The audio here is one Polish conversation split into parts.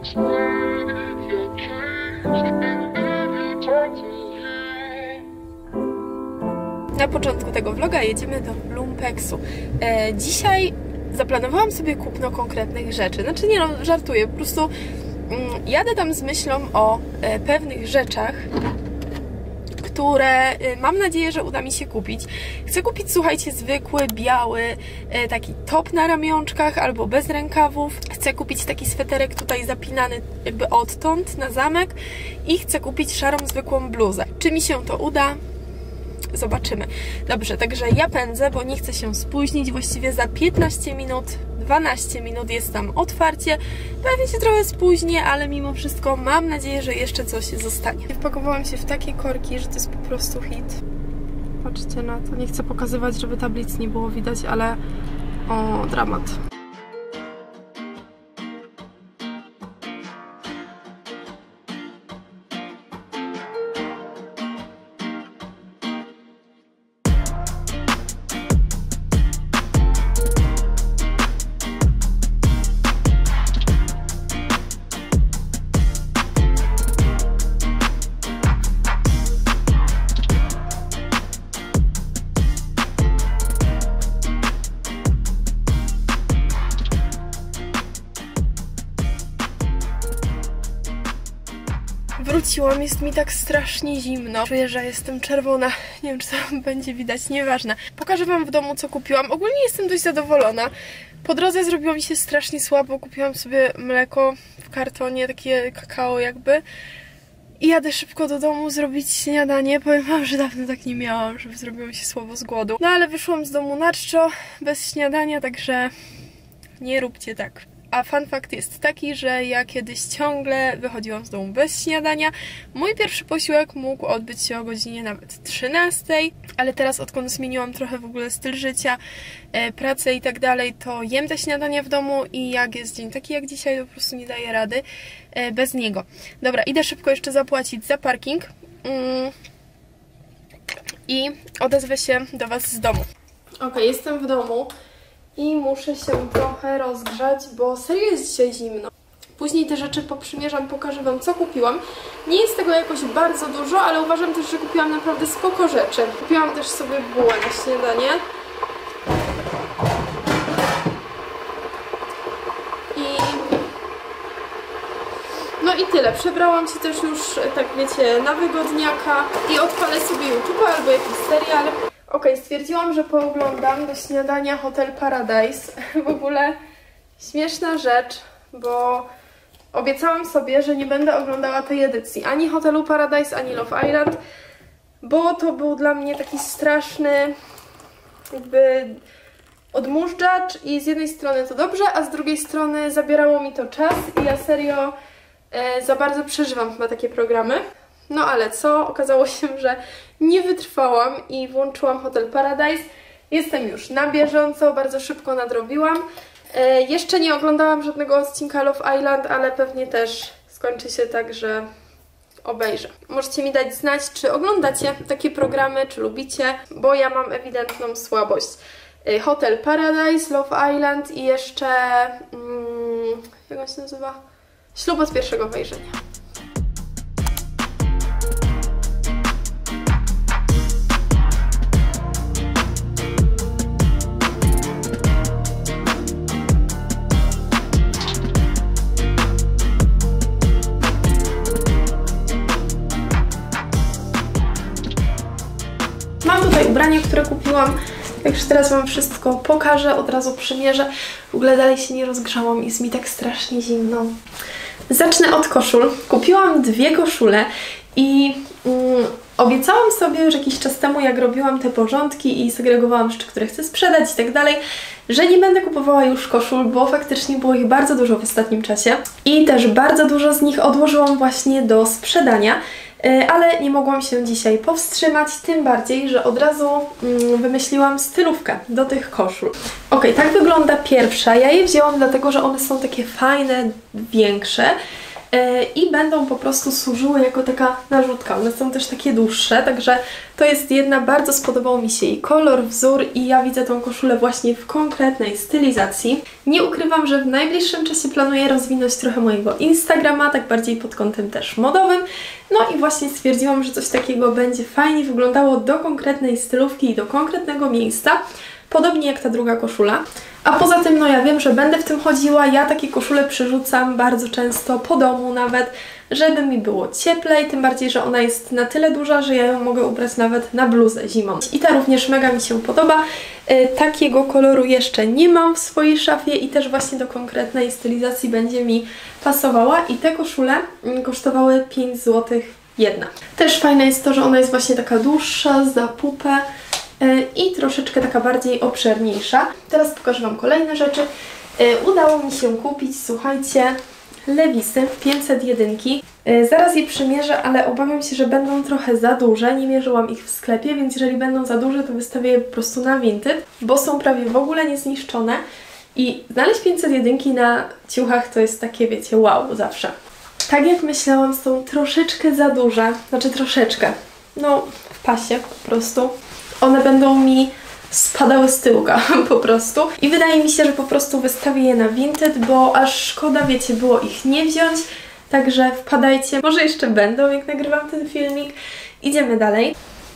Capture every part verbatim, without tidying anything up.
Na początku tego vloga jedziemy do Lumpeksu. E, dzisiaj zaplanowałam sobie kupno konkretnych rzeczy. Znaczy nie no, żartuję, po prostu mm, jadę tam z myślą o e, pewnych rzeczach, które e, mam nadzieję, że uda mi się kupić. Chcę kupić, słuchajcie, zwykły, biały, e, taki top na ramionczkach albo bez rękawów. Chcę kupić taki sweterek tutaj zapinany jakby odtąd na zamek i chcę kupić szarą, zwykłą bluzę. Czy mi się to uda? Zobaczymy. Dobrze, także ja pędzę, bo nie chcę się spóźnić. Właściwie za piętnaście minut, dwanaście minut jest tam otwarcie. Pewnie się trochę spóźnię, ale mimo wszystko mam nadzieję, że jeszcze coś zostanie. Wpakowałam się w takie korki, że to jest po prostu hit. Patrzcie na to. Nie chcę pokazywać, żeby tablic nie było widać, ale o, dramat. Wróciłam, jest mi tak strasznie zimno. Czuję, że jestem czerwona. Nie wiem, czy to będzie widać, nieważne. Pokażę wam w domu, co kupiłam. Ogólnie jestem dość zadowolona. Po drodze zrobiło mi się strasznie słabo. Kupiłam sobie mleko w kartonie, takie kakao jakby. I jadę szybko do domu zrobić śniadanie. Powiem wam, że dawno tak nie miałam, żeby zrobiło mi się słabo z głodu. No ale wyszłam z domu na czczo, bez śniadania, także nie róbcie tak. A fun fact jest taki, że ja kiedyś ciągle wychodziłam z domu bez śniadania. Mój pierwszy posiłek mógł odbyć się o godzinie nawet trzynastej, ale teraz odkąd zmieniłam trochę w ogóle styl życia, e, pracę i tak dalej, to jem te śniadania w domu i jak jest dzień taki jak dzisiaj, to po prostu nie daję rady e, bez niego. Dobra, idę szybko jeszcze zapłacić za parking mm, i odezwę się do was z domu. Ok, jestem w domu. I muszę się trochę rozgrzać, bo serio jest dzisiaj zimno. Później te rzeczy poprzymierzam, pokażę wam, co kupiłam. Nie jest tego jakoś bardzo dużo, ale uważam też, że kupiłam naprawdę spoko rzeczy. Kupiłam też sobie bułę na śniadanie. I... No i tyle. Przebrałam się też już, tak wiecie, na wygodniaka i odpalę sobie YouTube albo jakiś serial. Ok, stwierdziłam, że pooglądam do śniadania Hotel Paradise. W ogóle śmieszna rzecz, bo obiecałam sobie, że nie będę oglądała tej edycji. Ani Hotelu Paradise, ani Love Island, bo to był dla mnie taki straszny jakby odmóżdżacz i z jednej strony to dobrze, a z drugiej strony zabierało mi to czas i ja serio e, za bardzo przeżywam chyba takie programy. No ale co? Okazało się, że nie wytrwałam i włączyłam Hotel Paradise. Jestem już na bieżąco, bardzo szybko nadrobiłam. E, jeszcze nie oglądałam żadnego odcinka Love Island, ale pewnie też skończy się tak, że obejrzę. Możecie mi dać znać, czy oglądacie takie programy, czy lubicie, bo ja mam ewidentną słabość. E, Hotel Paradise, Love Island i jeszcze... Mm, jak on się nazywa? Ślub od pierwszego wejrzenia. Mam tutaj ubranie, które kupiłam, także teraz wam wszystko pokażę, od razu przymierzę. W ogóle dalej się nie rozgrzałam, jest mi tak strasznie zimno. Zacznę od koszul. Kupiłam dwie koszule i mm, obiecałam sobie już jakiś czas temu, jak robiłam te porządki i segregowałam rzeczy, które chcę sprzedać i tak dalej, że nie będę kupowała już koszul, bo faktycznie było ich bardzo dużo w ostatnim czasie i też bardzo dużo z nich odłożyłam właśnie do sprzedania. Ale nie mogłam się dzisiaj powstrzymać, tym bardziej, że od razu mm, wymyśliłam stylówkę do tych koszul. Ok, tak wygląda pierwsza. Ja je wzięłam dlatego, że one są takie fajne, większe. i będą po prostu służyły jako taka narzutka. One są też takie dłuższe, także to jest jedna, bardzo spodobał mi się jej kolor, wzór i ja widzę tą koszulę właśnie w konkretnej stylizacji. Nie ukrywam, że w najbliższym czasie planuję rozwinąć trochę mojego Instagrama, tak bardziej pod kątem też modowym. No i właśnie stwierdziłam, że coś takiego będzie fajnie wyglądało do konkretnej stylówki i do konkretnego miejsca. Podobnie jak ta druga koszula. A poza tym, no ja wiem, że będę w tym chodziła, ja takie koszule przyrzucam bardzo często po domu nawet, żeby mi było cieplej, tym bardziej, że ona jest na tyle duża, że ja ją mogę ubrać nawet na bluzę zimą. I ta również mega mi się podoba. Yy, takiego koloru jeszcze nie mam w swojej szafie i też właśnie do konkretnej stylizacji będzie mi pasowała i te koszule yy, kosztowały pięć złotych jedna. Też fajne jest to, że ona jest właśnie taka dłuższa, za pupę i troszeczkę taka bardziej obszerniejsza. Teraz pokażę Wam kolejne rzeczy. Udało mi się kupić, słuchajcie, lewisy pięćset jeden. Zaraz je przymierzę, ale obawiam się, że będą trochę za duże. Nie mierzyłam ich w sklepie, więc jeżeli będą za duże, to wystawię je po prostu na Vinted, bo są prawie w ogóle niezniszczone. I znaleźć pięćset jeden na ciuchach to jest takie, wiecie, wow, zawsze. Tak jak myślałam, są troszeczkę za duże, znaczy troszeczkę, no w pasie po prostu. One będą mi spadały z tyłka po prostu. I wydaje mi się, że po prostu wystawię je na Vinted, bo aż szkoda, wiecie, było ich nie wziąć. Także wpadajcie, może jeszcze będą, jak nagrywam ten filmik. Idziemy dalej.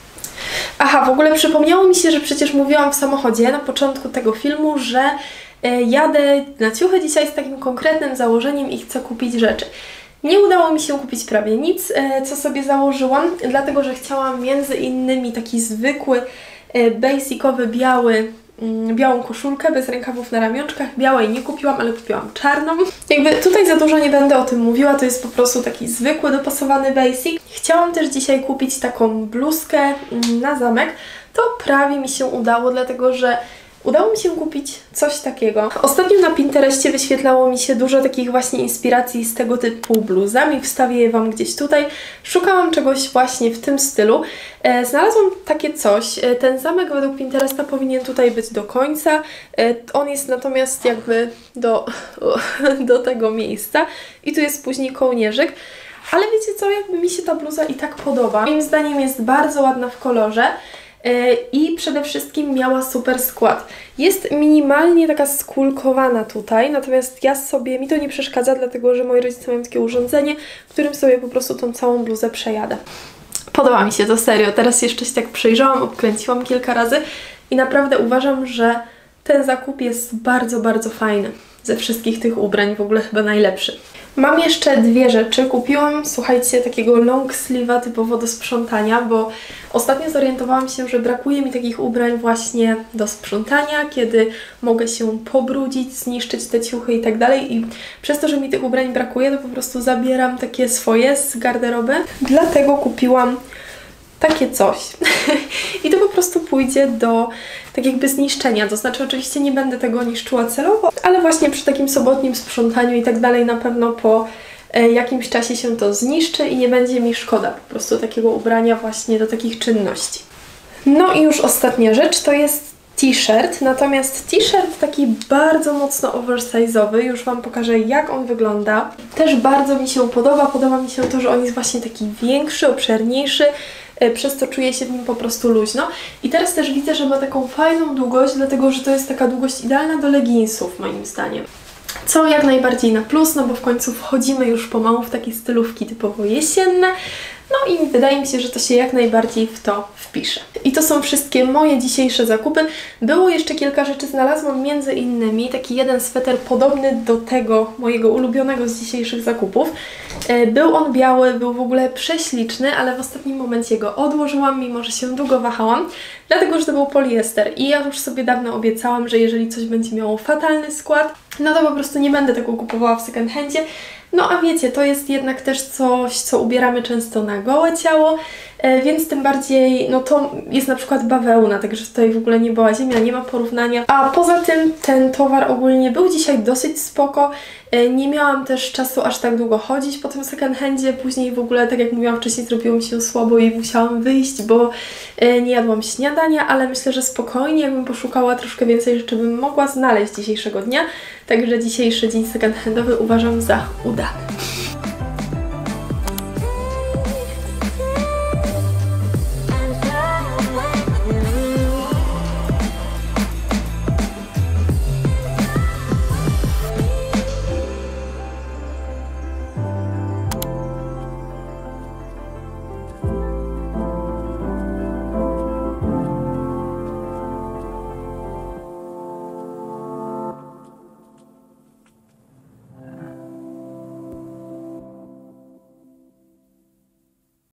Aha, w ogóle przypomniało mi się, że przecież mówiłam w samochodzie na początku tego filmu, że e, jadę na ciuchy dzisiaj z takim konkretnym założeniem i chcę kupić rzeczy. Nie udało mi się kupić prawie nic, co sobie założyłam, dlatego że chciałam między innymi taki zwykły, basicowy, biały, białą koszulkę bez rękawów na ramionczkach. Białej nie kupiłam, ale kupiłam czarną. Jakby tutaj za dużo nie będę o tym mówiła, to jest po prostu taki zwykły, dopasowany basic. Chciałam też dzisiaj kupić taką bluzkę na zamek. To prawie mi się udało, dlatego że udało mi się kupić coś takiego. Ostatnio na Pinterestie wyświetlało mi się dużo takich właśnie inspiracji z tego typu bluzami. Wstawię je Wam gdzieś tutaj. Szukałam czegoś właśnie w tym stylu. E, znalazłam takie coś. E, ten zamek według Pinteresta powinien tutaj być do końca. E, on jest natomiast jakby do, do tego miejsca. I tu jest później kołnierzyk. Ale wiecie co, jakby mi się ta bluza i tak podoba. Moim zdaniem jest bardzo ładna w kolorze. I przede wszystkim miała super skład. Jest minimalnie taka skulkowana tutaj, natomiast ja sobie, mi to nie przeszkadza, dlatego że moi rodzice mają takie urządzenie, którym sobie po prostu tą całą bluzę przejadę. Podoba mi się to, serio. Teraz jeszcze się tak przejrzałam, obkręciłam kilka razy i naprawdę uważam, że ten zakup jest bardzo, bardzo fajny. Ze wszystkich tych ubrań w ogóle chyba najlepszy. Mam jeszcze dwie rzeczy. Kupiłam, słuchajcie, takiego long sleeve'a typowo do sprzątania, bo ostatnio zorientowałam się, że brakuje mi takich ubrań właśnie do sprzątania, kiedy mogę się pobrudzić, zniszczyć te ciuchy i tak dalej. I przez to, że mi tych ubrań brakuje, to po prostu zabieram takie swoje z garderoby. Dlatego kupiłam takie coś. I to po prostu pójdzie do tak jakby zniszczenia. To znaczy oczywiście nie będę tego niszczyła celowo, ale właśnie przy takim sobotnim sprzątaniu i tak dalej na pewno po e, jakimś czasie się to zniszczy i nie będzie mi szkoda po prostu takiego ubrania właśnie do takich czynności. No i już ostatnia rzecz to jest t-shirt, natomiast t-shirt taki bardzo mocno oversize'owy, już Wam pokażę jak on wygląda. Też bardzo mi się podoba, podoba mi się to, że on jest właśnie taki większy, obszerniejszy, przez to czuję się w nim po prostu luźno. I teraz też widzę, że ma taką fajną długość, dlatego że to jest taka długość idealna do leginsów moim zdaniem. Co jak najbardziej na plus, no bo w końcu wchodzimy już pomału w takie stylówki typowo jesienne. No i wydaje mi się, że to się jak najbardziej w to wpisze. I to są wszystkie moje dzisiejsze zakupy. Było jeszcze kilka rzeczy, znalazłam między innymi taki jeden sweter podobny do tego mojego ulubionego z dzisiejszych zakupów. Był on biały, był w ogóle prześliczny, ale w ostatnim momencie go odłożyłam, mimo że się długo wahałam, dlatego że to był poliester i ja już sobie dawno obiecałam, że jeżeli coś będzie miało fatalny skład, no to po prostu nie będę tego kupowała w second handzie. No a wiecie, to jest jednak też coś, co ubieramy często na gołe ciało, e, więc tym bardziej, no to jest na przykład bawełna, także tutaj w ogóle nie była ziemia, nie ma porównania. A poza tym ten towar ogólnie był dzisiaj dosyć spoko, e, nie miałam też czasu aż tak długo chodzić po tym second handzie, później w ogóle, tak jak mówiłam wcześniej, zrobiło mi się słabo i musiałam wyjść, bo e, nie jadłam śniadania, ale myślę, że spokojnie, jakbym poszukała troszkę więcej rzeczy, bym mogła znaleźć dzisiejszego dnia. Także dzisiejszy dzień second handowy uważam za udany.